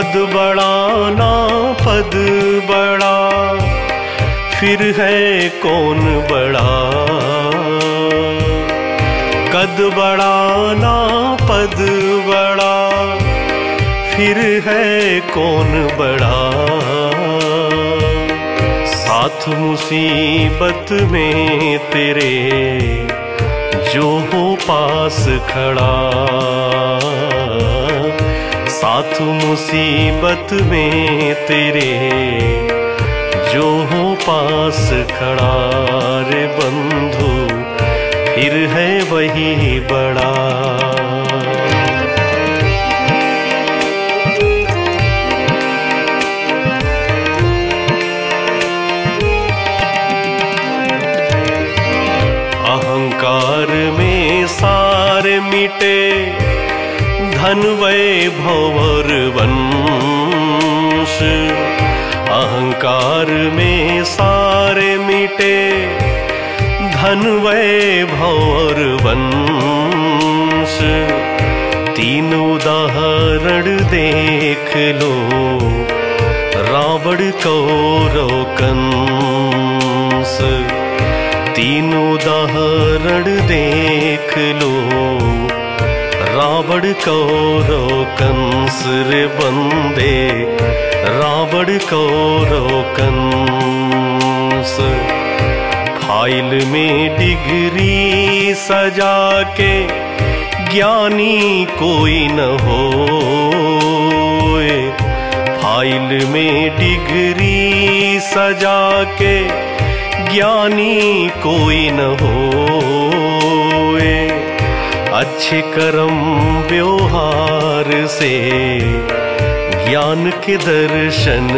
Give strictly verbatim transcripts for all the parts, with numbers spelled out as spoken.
कद बड़ा ना पद बड़ा, फिर है कौन बड़ा। कद बड़ा ना पद बड़ा, फिर है कौन बड़ा। साथ मुसीबत में तेरे जो हो पास खड़ा। साथ मुसीबत में तेरे जो हो पास खड़ा। रे बंधु फिर है वही बड़ा। अहंकार में सारे मिटे, धन वैभव और वंश। अहंकार में सारे मिटे, धन वैभव और वंश। तीन उदाहरण देख लो, रावण कौरव कंस। तीन उदाहरण देख लो, रावण कौरव कंस। रे बंदे रावण कौरव कंस। फाइल में डिग्री सजा के ज्ञानी कोई न होए। फाइल में डिग्री सजा के ज्ञानी कोई न होए। अच्छे कर्म व्यवहार से ज्ञान के दर्शन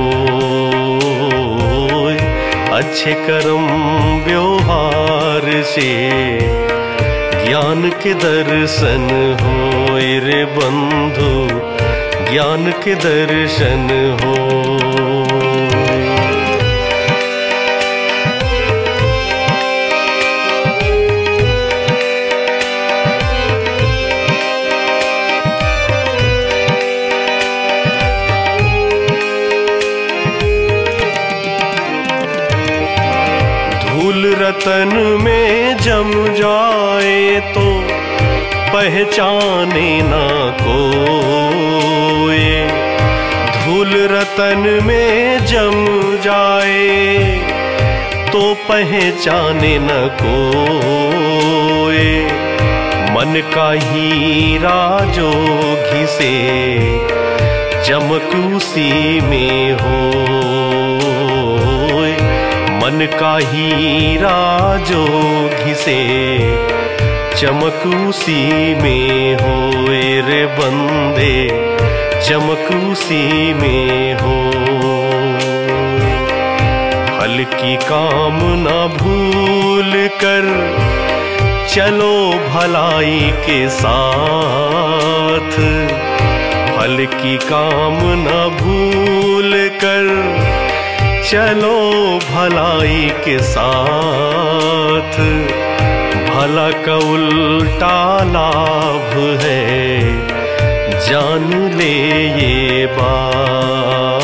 होए। अच्छे कर्म व्यवहार से ज्ञान के दर्शन होए। रे बंधु ज्ञान के दर्शन हो। रतन में जम जाए तो पहचाने ना कोई। धूल रतन में जम जाए तो पहचाने न कोई। मन का हीरा जो घिसे चमक उसी में हो। मन का हीरा जो घिसे चमक उसी में होए। रे बंदे चमक उसी में हो। फल की कामना भूल कर चलो भलाई के साथ। फल की कामना भूल कर चलो भलाई के साथ। भला का उल्टा लाभ है जान ले ये बात।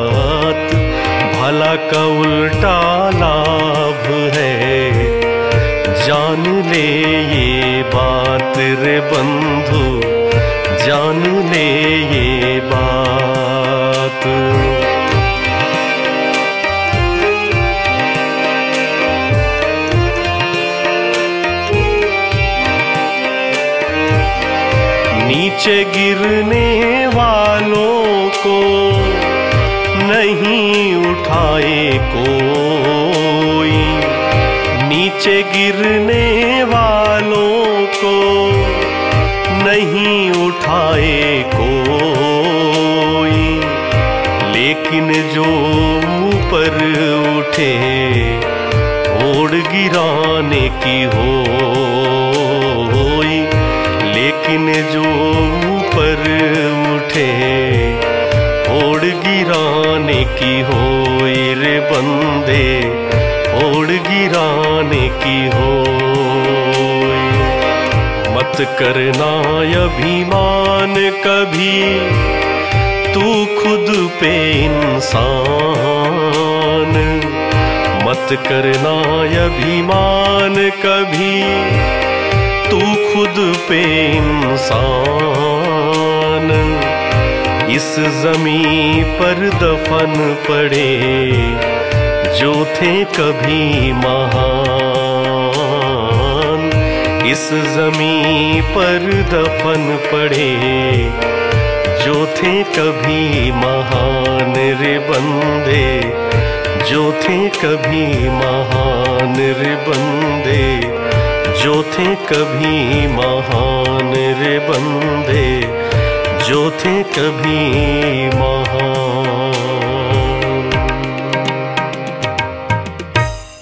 भला का उल्टा लाभ है जान ले ये बात। रे बंधु जान ले ये बात। नीचे गिरने वालों को नहीं उठाए कोई। नीचे गिरने वालों को नहीं उठाए कोई। लेकिन जो ऊपर उठे ओढ़ गिराने की होई। लेकिन जो ऊपर उठे ओढ़ गिराने की होई। रे बंदे ओढ़ गिराने की होई। मत करना अभिमान कभी तू खुद पे इंसान, मत करना अभिमान कभी। तू खुद पे इंसान, इस ज़मीं पर दफन पड़े जो थे कभी महान। इस ज़मीं पर दफन पड़े जो थे कभी महान रे बंदे, जो थे कभी महान रे बंदे, जो थे कभी महान रे बंदे, जो थे कभी महान।